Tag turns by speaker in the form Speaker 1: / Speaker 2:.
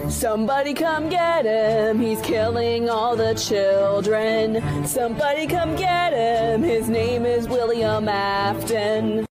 Speaker 1: Somebody come get him, he's killing all the children. Somebody come get him, his name is William Afton.